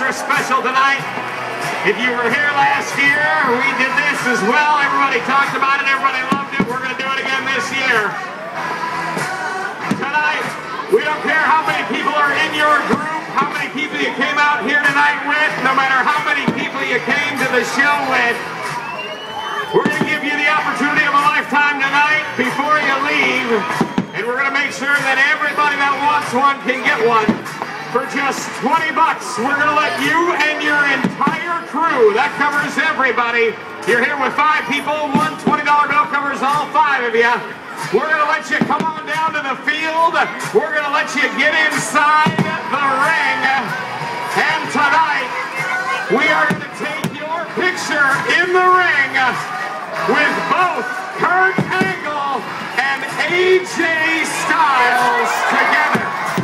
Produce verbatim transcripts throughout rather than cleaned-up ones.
extra special tonight. If you were here last year, we did this as well. Everybody talked about it. Everybody loved it. We're going to do it again this year. Tonight, we don't care how many people are in your group, how many people you came out here tonight with, no matter how many people you came to the show with. We're going to give you the opportunity of a lifetime tonight before you leave. And we're going to make sure that everybody that wants one can get one. For just twenty bucks, we're going to let you and your entire crew, that covers everybody. You're here with five people, one twenty dollar bill covers all five of you. We're going to let you come on down to the field. We're going to let you get inside the ring. And tonight, we are going to take your picture in the ring with both Kurt Angle and A J Styles together.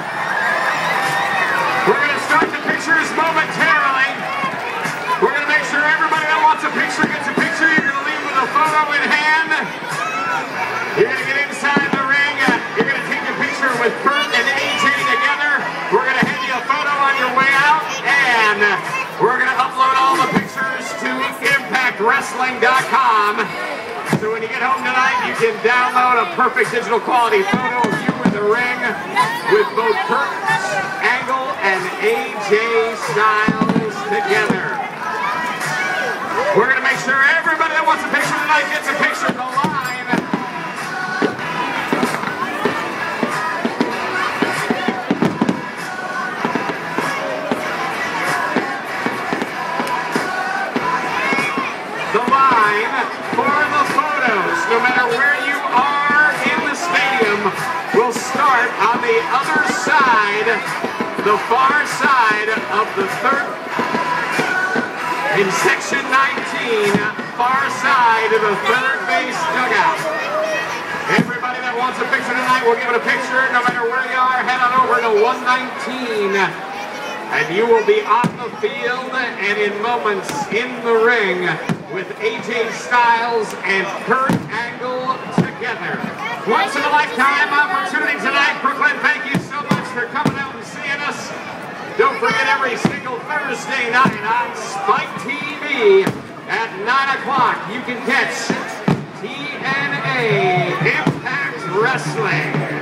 We're going to start the pictures momentarily. We're going to make sure everybody that wants a picture gets a picture. You're going to leave with a photo in hand. You're going to get inside the ring. You're going to take a picture with Kurt and A J together. We're going to hand you a photo on your way out. And we're going to upload all the pictures to impact wrestling dot com. So when you get home tonight, you can download a perfect digital quality photo of you in the ring with both Kurt Angle and A J Styles together. We're going to make sure everybody that wants a picture tonight gets a picture. The line. The line for the photos, no matter where you are in the stadium, will start on the other side, the far side of the third, in section nineteen, far side of the third base dugout. Everybody that wants a picture tonight, we'll give it a picture. No matter where you are, head on over to one nineteen. And you will be on the field and in moments in the ring with A J Styles and Kurt Angle together. Once in a lifetime opportunity tonight. Brooklyn, thank you so much for coming out and seeing us. Don't forget, every single Thursday night on Spike T V at nine o'clock, you can catch T N A Impact Wrestling.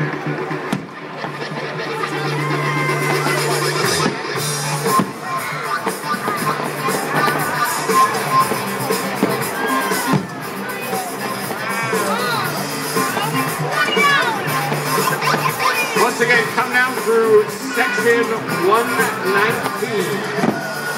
Once again, come down through section one nineteen.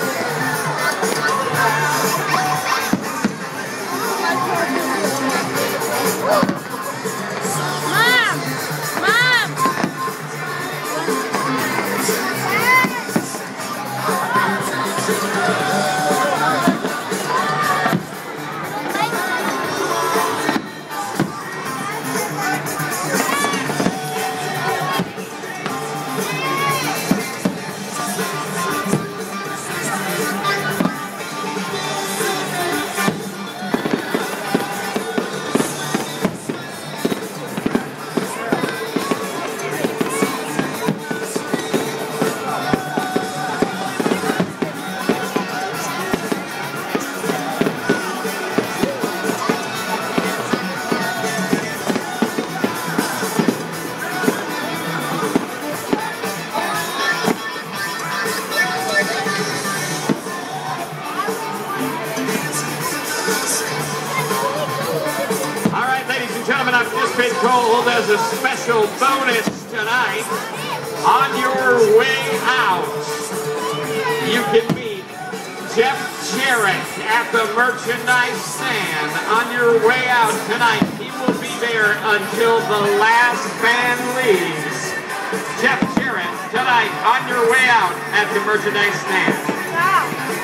I've just been told as a special bonus tonight, on your way out, you can meet Jeff Jarrett at the merchandise stand. On your way out tonight, he will be there until the last fan leaves. Jeff Jarrett tonight, on your way out at the merchandise stand. Wow.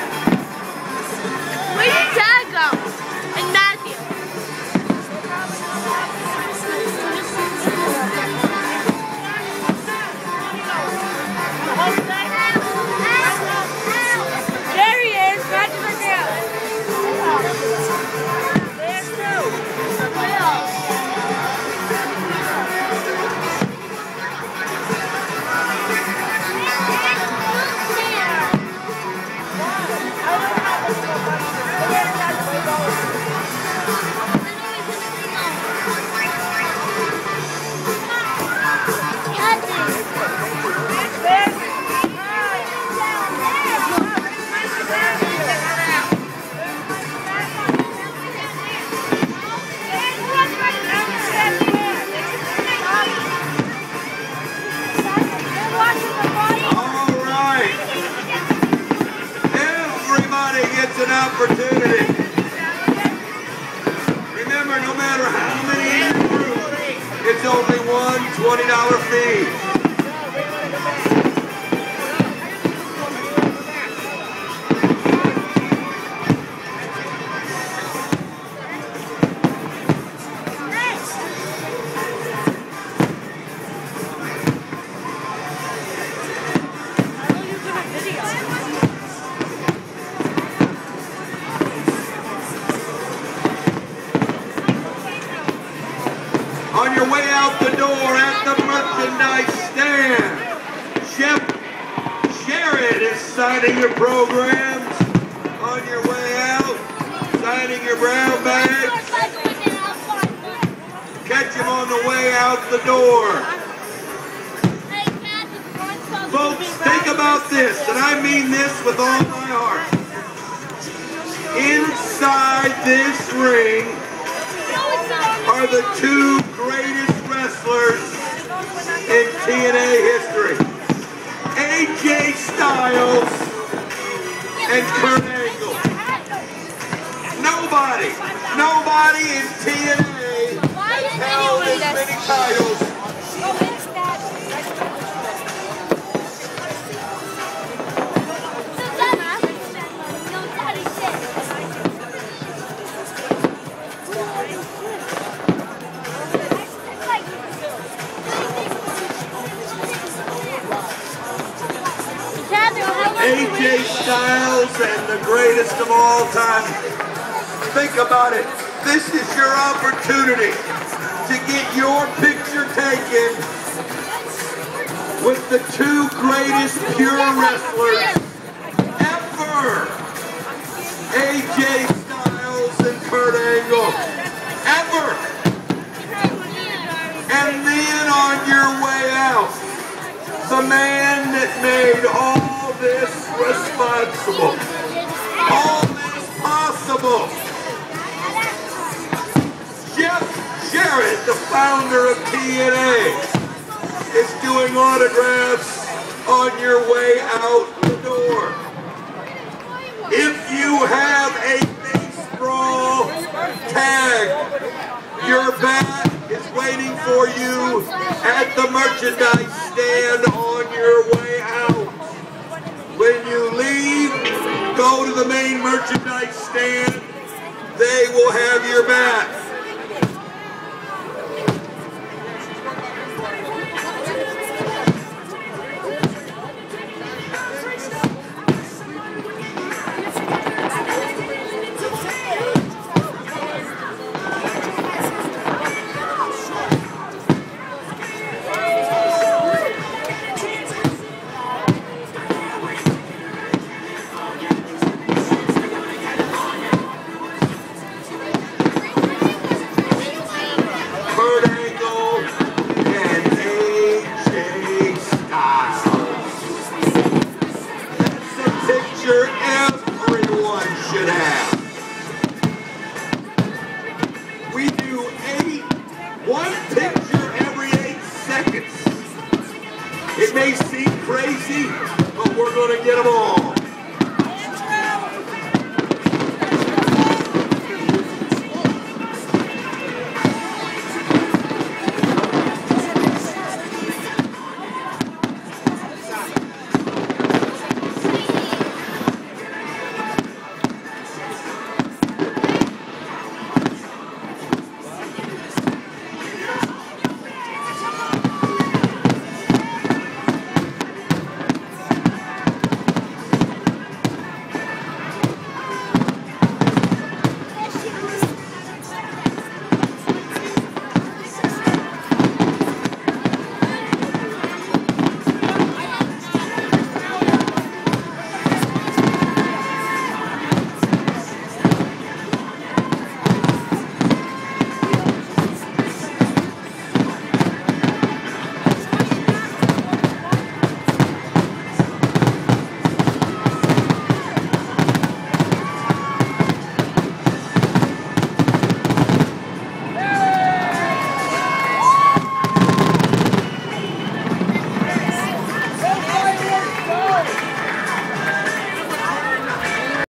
Where did Dad go? And Matthew. There he is, back to the girl. There's two. Will. It's an opportunity. Remember, no matter how many in your group, it's only one twenty dollar fee. On your way out the door at the merchandise stand, Chef Jared is signing your programs. On your way out, signing your brown bags. Catch him on the way out the door. Folks, think about this, and I mean this with all my heart. Inside this ring are the two greatest wrestlers in T N A history. A J Styles and Kurt Angle. Nobody, nobody in T N A has held as many titles. A J Styles and the greatest of all time. Think about it. This is your opportunity to get your picture taken with the two greatest pure wrestlers ever. A J Styles and Kurt Angle. Ever. And then on your way out, the man that made all this responsible, all this possible. Chef Jared, the founder of T N A, is doing autographs on your way out the door. If you have a face brawl tag, your bat is waiting for you at the merchandise stand on your way out. When you leave, go to the main merchandise stand. They will have your back. Everyone should have. We do eight, one picture every eight seconds. It may seem crazy, but we're going to get them all.